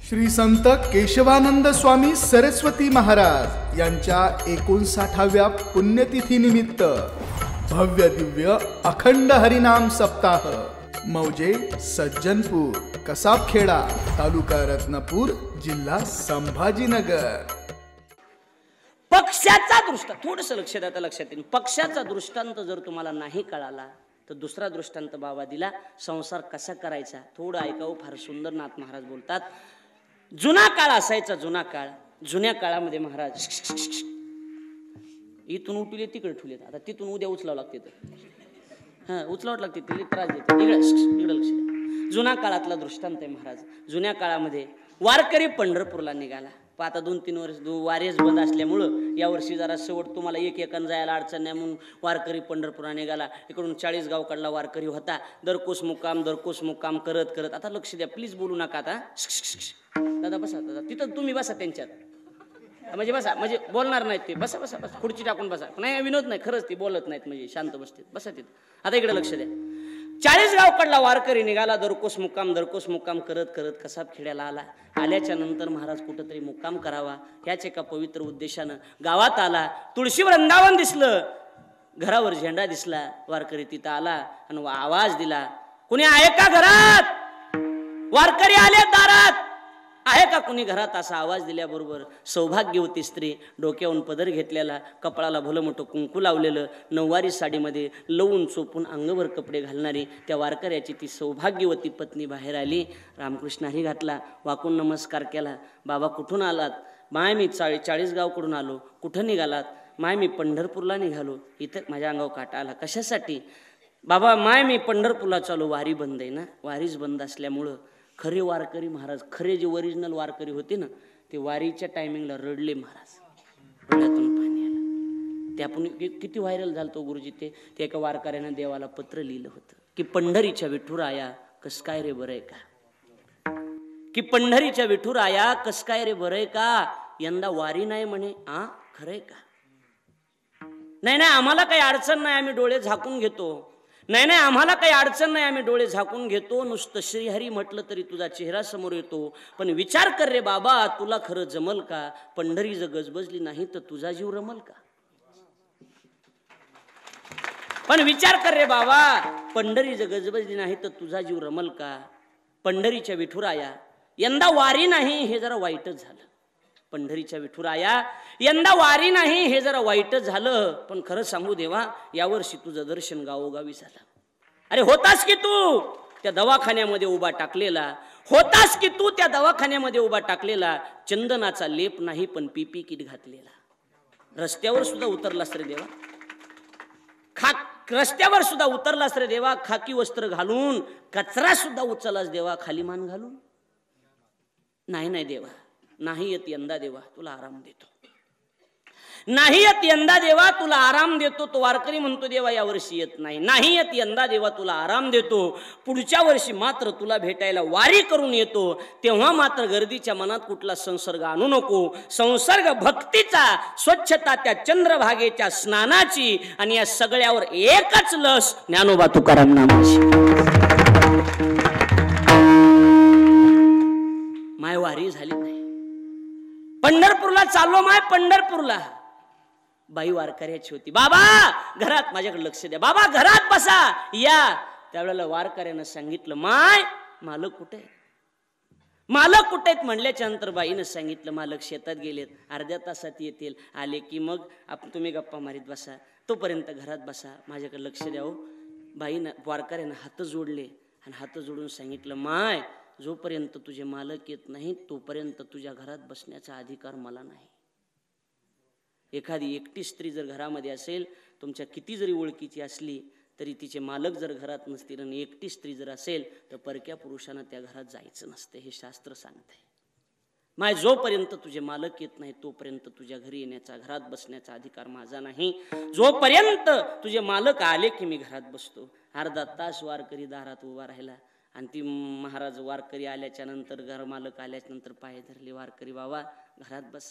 श्री संत केशवानंद स्वामी सरस्वती महाराज यांच्या 59व्या पुण्यतिथी निमित्त भव्य दिव्य अखंड हरिनाम सप्ताह मौजे सज्जनपूर कसाबखेडा तालुका रत्नापूर जिल्हा संभाजीनगर। पक्षाचा दृष्टांत थोडस लक्ष द्या, लक्षात येईल। पक्षाचा दृष्टांत जर तुम्हाला नाही कळाला तर दुसरा दृष्टांत बाबा दिला, संसार कसा करायचा थोडं ऐकावं। फार सुंदर नाथ महाराज बोलतात, जुना काळ असायचा, जुना काळ, जुन्या काळामध्ये महाराज इथून उठले तिकडे ठुलेत, आता तिथून उद्या उचलावं लागते, उचलावं लागते, तिला त्रास देते, इकडे लक्ष द्या। जुना काळातला दृष्टांत आहे महाराज। जुन्या काळामध्ये वारकरी पंढरपूरला निघाला, पण आता 2-3 वर्ष वारीच बंद असल्यामुळं यावर्षी जरा शेवट तुम्हाला एकान जायला अडचण नाही म्हणून वारकरी पंढरपूरला निघाला। इकडून 40 गावकडला वारकरी होता, दरकोस मुक्काम करत करत, आता लक्ष द्या, प्लीज बोलू नका आता, दादा बसा, दादा तिथं तुम्ही बसा त्यांच्यात, म्हणजे बसा, म्हणजे बोलणार नाहीत ते, बसा बसा बसा, खुर्ची टाकून बसा, नाही विनोद नाही, खरंच ते बोलत नाहीत, म्हणजे शांत बसतील, बसा तिथं। आता इकडे लक्ष द्या, 40 गावकडला वारकरी निघाला, दरकोस मुक्काम करत करत कसाबखेड्याला आला। आल्याच्या नंतर महाराज कुठंतरी मुक्काम करावा याच एका पवित्र उद्देशानं गावात आला। तुळशी वृंदावन दिसलं, घरावर झेंडा दिसला, वारकरी तिथं आला आणि आवाज दिला, कुणी आहे का घरात? वारकरी आले दारात, आहे का कुणी घरात? असा आवाज दिल्याबरोबर सौभाग्यवती स्त्री, डोक्यावरून पदर घेतलेला, कपाळाला भलं मोठं कुंकू लावलेलं, नऊवारी साडीमध्ये लवून चोपून अंगभर कपडे घालणारी त्या वारकऱ्याची ती सौभाग्यवती पत्नी बाहेर आली। रामकृष्ण हरी घातला, वाकून नमस्कार केला। बाबा कुठून आलात? माय मी 40 गावकडून आलो। कुठं निघालात? माय मी पंढरपूरला निघालो। इथं माझ्या अंगावर काटा आला, कशासाठी? बाबा माय मी पंढरपूरला चालू, वारी बंद आहे ना, वारीच बंद असल्यामुळं खरे वारकरी महाराज, खरे जे ओरिजिनल वारकरी होते ना, ते वारीच्या टायमिंगला रडले महाराज, डोळ्यातून पाणी आलं। ते आपण किती व्हायरल झालतो गुरुजी, ते एका वारकऱ्यानं देवाला पत्र लिहिलं होतं की पंढरीच्या विठुराया कस काय रे बरंय का, की पंढरीच्या विठुराया कस काय रे बरंय का, यंदा वारी नाही म्हणे, खरंय का? नाही आम्हाला काही अडचण नाही, आम्ही डोळे झाकून घेतो, नाही आम्हाला काही अडचण नाही, आम्ही डोळे झाकून घेतो, नुसतं श्रीहरी म्हटलं तरी तुझा चेहरा समोर येतो, पण विचार कर रे बाबा, तुला खरं जमल का? पंढरी जर गजबजली नाही तर तुझा जीव रमल का? पण विचार कर रे बाबा, पंढरी जर गजबजली नाही तर तुझा जीव रमल का? पंढरीच्या विठुराया यंदा वारी नाही, हे जरा वाईटच झालं। पंढरीच्या विठुराया यंदा वारी नाही, हे जरा वाईटच झालं, पण खरं सांगू देवा, यावर्षी तुझं दर्शन गावोगावी झालं। अरे होतास की तू त्या दवाखान्यामध्ये उभा टाकलेला, होतास की तू त्या दवाखान्यामध्ये उभा टाकलेला, चंदनाचा लेप नाही पण पीपी किट घातलेला, रस्त्यावर सुद्धा उतरलास रे देवा, रस्त्यावर सुद्धा उतरलास रे देवा, खाकी वस्त्र घालून, कचरा सुद्धा उचललास देवा, खाली मान घालून। नाही देवा, नाही येत यंदा देवा, तुला आराम देतो, नाही येत यंदा देवा, तुला आराम देतो। तो वारकरी म्हणतो देवा यावर्षी येत नाही येत यंदा देवा, तुला आराम देतो, पुढच्या वर्षी मात्र तुला भेटायला वारी करून येतो, तेव्हा मात्र गर्दीच्या मनात कुठला संसर्ग आणू नको, संसर्ग भक्तीचा, स्वच्छता त्या चंद्रभागेच्या स्नानाची, आणि या सगळ्यावर एकच लस, ज्ञानोबा तुकाराम नामाची। माय वारी झाली नाही, पंढरपूरला चाललो, माय पंढरपूरला, बाई वारकऱ्याची होती, बाबा घरात माझ्याकडे लक्ष द्या, बाबा घरात बसा या। त्यावेळेला वारकऱ्यानं सांगितलं, माय मालक कुठे आहे? मालक कुठे आहेत म्हणल्याच्या नंतर बाईनं सांगितलं, मालक शेतात गेलेत, अर्ध्या तासात येतील, आले की मग तुम्ही गप्पा मारीत बसा, तोपर्यंत घरात बसा, माझ्याकडे लक्ष द्यावं। बाईनं वारकऱ्यानं हात जोडले आणि हात जोडून सांगितलं, माय जोपर्यंत तुझे मालक येत नाहीत तोपर्यंत तुझ्या घरात बसण्याचा अधिकार मला नाही। एखादी एकटी स्त्री जर घरामध्ये असेल, तुमच्या किती जरी ओळखीची असली तरी तिचे मालक जर घरात नसतील आणि एकटी स्त्री जर असेल तर परक्या पुरुषानं त्या घरात जायचं नसते, हे शास्त्र सांगते। माय जोपर्यंत तुझे मालक येत नाही तोपर्यंत तुझ्या घरी येण्याचा, घरात बसण्याचा अधिकार माझा नाही, जोपर्यंत तुझे मालक आले की मी घरात बसतो। अर्धा तास वारकरी दारात उभा राहिला आणि ती महाराज वारकरी आल्याच्या नंतर, घर मालक आल्याच्या नंतर पाय धरले, वारकरी बाबा घरात बसा।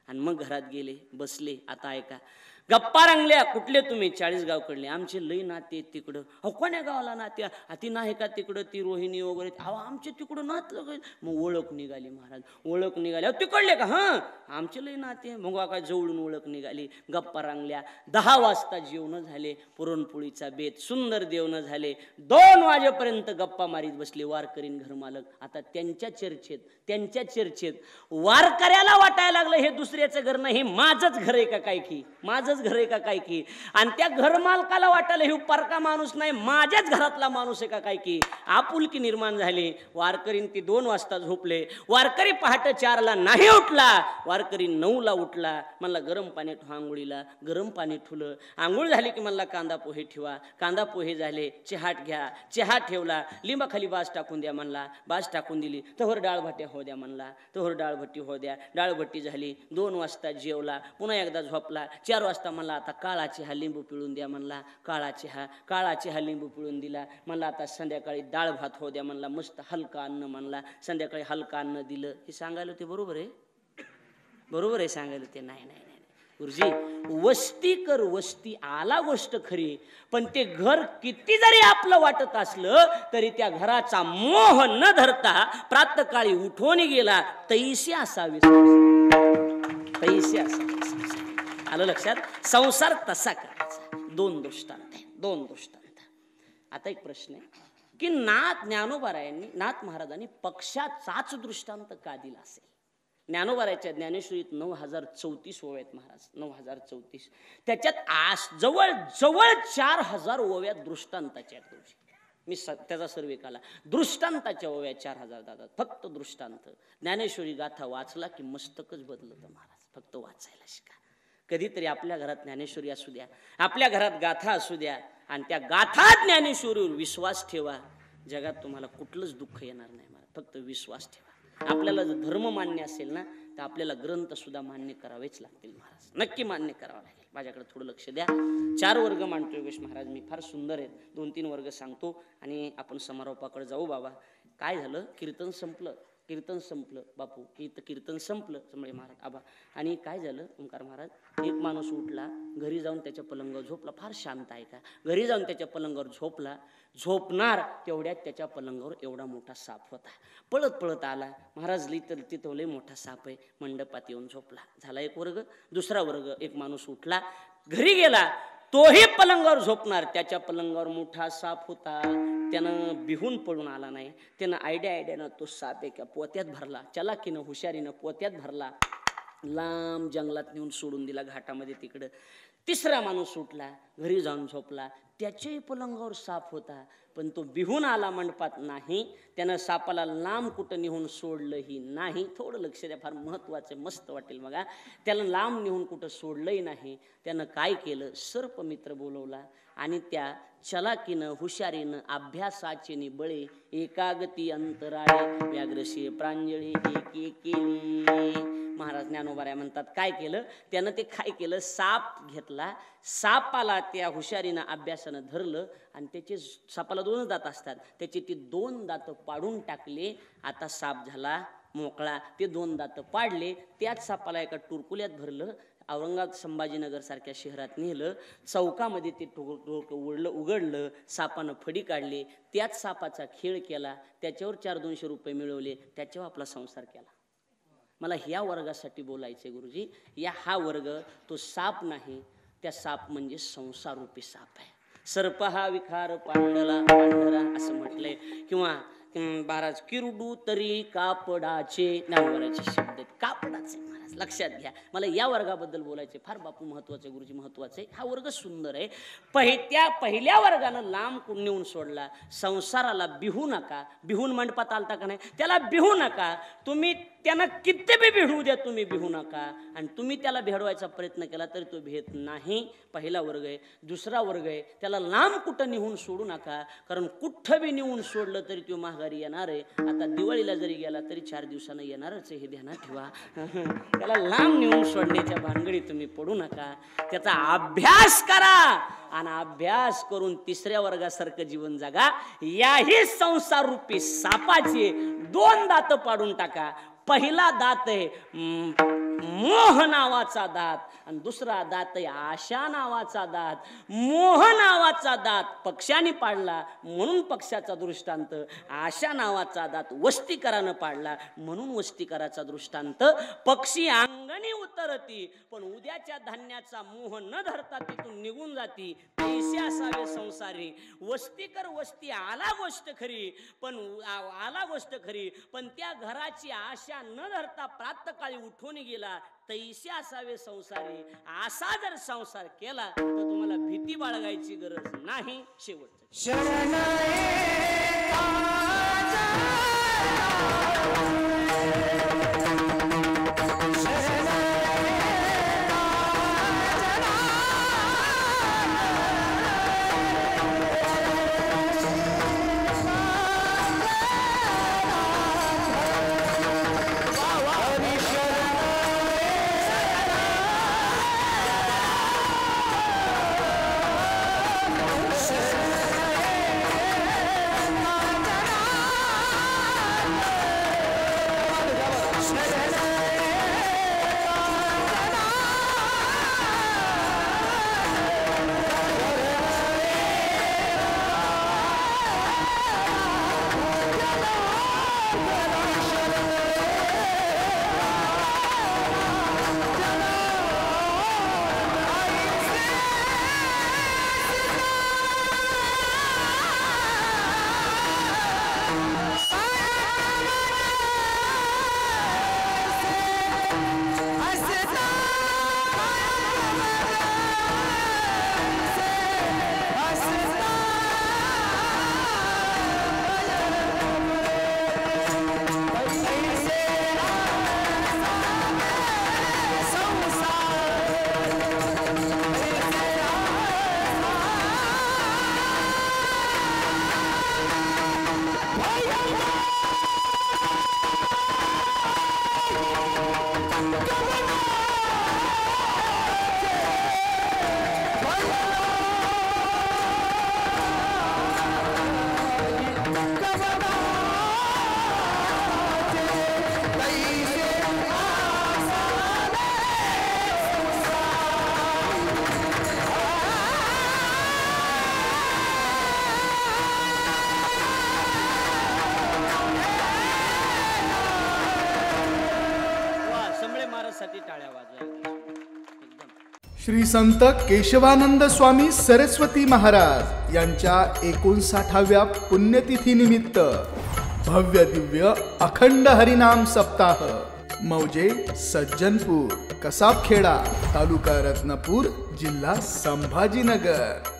आणि मग घरात गेले, बसले. आता ऐका, गप्पा रंगल्या. कुठले तुम्ही? 40 गावकडले. आमचे लई नाते तिकडं. अहो कोण्या गावाला नाते? ती नाही का तिकडं ती रोहिणी वगैरे? अहो आमचे तिकडं नातलं. मग ओळख निघाली महाराज, ओळख निघाली. अहो तिकडले का? हां आमचे लई नाते. मग काय जवळून ओळख निघाली, गप्पा रंगल्या. 10 वाजता जेवण झाले, पुरणपोळीचा बेत, सुंदर जेवण झाले. 2 वाजेपर्यंत गप्पा मारीत बसले वारकरीन घरमालक. आता त्यांच्या चर्चेत वारकऱ्याला वाटायला लागलं हे दुसऱ्याचं घर नाही, हे माझंच घर आहे का काय की, माझंच घर आहे का काय की. आणि त्या घरमालकाला वाटायला हे परका माणूस नाही, माझ्याच घरातला माणूस आहे का काय की. आपुलकी निर्माण झाली. वारकरीन ती 2 वाजता झोपले. वारकरी पहाटे 4ला नाही उठला, वारकरी 9ला उठला. म्हणला गरम पाणी ठेवा आंघोळीला. गरम पाणी ठेवलं. आंघोळ झाली की म्हणला कांदा पोहे ठेवा. कांदा पोहे झाले. चहाट घ्या. चहा ठेवला. लिंबाखाली बाज टाकून द्या म्हणला. बाज टाकून दिली. तोवर डाळ भाट्या हो द्या म्हणला. तोवर डाळ भट्टी हो द्या. डाळ भट्टी झाली. 2 वाजता जेवला. पुन्हा एकदा झोपला. 4 वाजता म्हणला आता काळा चहा लिंबू पिळून द्या म्हणला. काळा चहा लिंबू पिळून दिला. म्हणला आता संध्याकाळी डाळ भात हो द्या म्हणला. मस्त हलका अन्न म्हणला. संध्याकाळी हलका अन्न दिलं. हे सांगायला ते बरोबर आहे? बरोबर आहे सांगायला ते? नाही नाही नाही गुरुजी, वस्ती कर वस्ती, आला गोष्ट खरी. पण ते घर किती जरी आपलं वाटत असलं तरी त्या घराचा मोह न धरता प्रातःकाळी उठून गेला तैसे असावे. तैसे असावे. आलं लक्षात? संसार तसा करायचा. 2 दृष्टांत आहे, 2 दृष्टांत. आता एक प्रश्न आहे की ज्ञानोबारायांनी, नाथ महाराजांनी पक्षाचाच दृष्टांत का दिला असेल? ज्ञानोबाराच्या ज्ञानेश्वरीत 9034 ओव्या आहेत महाराज, 9034. त्याच्यात जवळ 4000 ओव्या दृष्टांताच्या आहेत. मी त्याचा सर्वे केला. दृष्टांताच्या ओव्या 4000 दादा, फक्त दृष्टांत. ज्ञानेश्वरी गाथा वाचला की मस्तकच बदलतं महाराज. फक्त वाचायला शिका. कधीतरी आपल्या घरात ज्ञानेश्वरी असू द्या, आपल्या घरात गाथा असू द्या, आणि त्या गाथा ज्ञानेश्वरीवर विश्वास ठेवा. जगात तुम्हाला कुठलंच दुःख येणार नाही महाराज. फक्त विश्वास ठेवा. आपल्याला जर धर्म मान्य असेल ना तर आपल्याला ग्रंथ सुद्धा मान्य करावेच लागतील महाराज. नक्की मान्य करावं लागेल. माझ्याकडे थोडं लक्ष द्या. 4 वर्ग मांडतो योगेश महाराज मी. फार सुंदर आहेत. 2-3 वर्ग सांगतो आणि आपण समारोपाकडे जाऊ. बाबा काय झालं? कीर्तन संपलं बापू. कीर्तन संपलं समळे महाराज आबा. आणि काय झालं ओंकार महाराज? एक माणूस उठला, घरी जाऊन त्याच्या पलंगावर झोपला. फार शांत आहे का? घरी जाऊन त्याच्या पलंगावर झोपला. झोपणार तेवढ्यात त्याच्या पलंगावर एवढा मोठा साप होता. पळत आला. महाराज तिथं लय मोठा साप आहे. मंडपात येऊन झोपला. झाला एक वर्ग. दुसरा वर्ग, एक माणूस उठला, घरी गेला, तोही पलंगावर झोपणार. त्याच्या पलंगावर मोठा साप होता. त्यानं बिहून पळून आला नाही. त्यानं आयडियानं तो साप एका पोत्यात भरला. चलाकीनं हुशारीनं पोत्यात भरला. लांब जंगलात नेऊन सोडून दिला, घाटामध्ये तिकडं. तिसरा माणूस उठला, घरी जाऊन झोपला. त्याच्याही पलंगावर साप होता, पण तो बिहून आला मंडपात नाही. त्यानं सापाला लांब कुठं नेऊन सोडलंही नाही. थोडं लक्ष द्या, फार महत्वाचं, मस्त वाटेल बघा. त्याला लांब नेऊन कुठं सोडलंही नाही. त्यानं काय केलं? सर्पमित्र बोलवला आणि त्या चलाकीनं हुशारीनं अभ्यासाचे बळे एकागती अंतराळे व्याघ्रशे प्रांजळी एक केली. महाराज ज्ञानोबाराय म्हणतात काय केलं त्यानं? ते काय केलं? साप घेतला. सापाला त्या हुशारीनं अभ्यासानं धरलं आणि त्याचे, सापाला 2 दात असतात, त्याचे ते 2 दात पाडून टाकले. आता साप झाला मोकळा. ते 2 दात पाडले. त्याच सापाला एका टुरकुल्यात भरलं. औरंगाबाद संभाजीनगर सारख्या शहरात नेलं. चौकामध्ये ते टोक उघडलं. सापानं फडी काढली. त्याच सापाचा खेळ केला. त्याच्यावर 400-200 रुपये मिळवले. त्याच्यावर आपला संसार केला. मला ह्या वर्गासाठी बोलायचे गुरुजी. हा वर्ग तो साप नाही, त्या साप म्हणजे संसार रूपी साप आहे. सर्प हा विखार पांढरा असं म्हटलंय. किंवा महाराज किरडू तरी कापडाचे, ज्ञानोबाराचे शब्द आहेत. कापडाचे महाराज लक्षात घ्या. मला या वर्गाबद्दल बोलायचे. फार बापू महत्वाचे, गुरुजी महत्वाचे. हा वर्ग सुंदर आहे. पहिल्या वर्गानं लांब नेऊन सोडला. संसाराला बिहू नका. बिहून मंडपात आलता का नाही? त्याला बिहू नका. तुम्ही त्यानं किती बी भिडवू द्या, तुम्ही भिवू नका. आणि तुम्ही त्याला भेडवायचा प्रयत्न केला तरी तो भेट नाही. पहिला वर्ग आहे. दुसरा वर्ग आहे, त्याला लांब कुठं निहून सोडू नका. कारण कुठं बी निहून सोडलं तरी तो माघारी येणार आहे. आता दिवाळीला जरी गेला तरी 4 दिवसानं येणारच आहे, हे ध्यानात ठेवा. त्याला लांब निहून सोडण्याच्या भानगडी तुम्ही पडू नका. त्याचा अभ्यास करा आणि अभ्यास करून 3ऱ्या वर्गासारखं जीवन जगा. याही संसार रूपी सापाचे 2 दात पाडून टाका. पहिला दात आहे मोह नावाचा दात आणि दुसरा दात आहे आशा नावाचा दात. मोह नावाचा दात पक्ष्याने पाडला म्हणून पक्षाचा दृष्टांत, आशा नावाचा दात वस्तीकरानं पाडला म्हणून वस्तीकराचा दृष्टांत. पक्षी अंगणी उतरती पण उद्याच्या धान्याचा मोह न धरता तिथून निघून जाती, पैसे असावे संसारी. वस्तीकर वस्ती आला गोष्ट खरी पण त्या घराची आशा न धरता प्रातःकाळी उठून गेला, तैसे असावे संसारी. असा जर संसार केला तर तुम्हाला भीती बाळगायची गरज नाही. शेवटचं श्री संत केशवानंद स्वामी सरस्वती महाराज यांच्या 59व्या पुण्यतिथीनिमित्त भव्य दिव्य अखंड हरिनाम सप्ताह मौजे सज्जनपूर, कसाबखेडा, तालुका रत्नापूर, जिल्हा संभाजीनगर.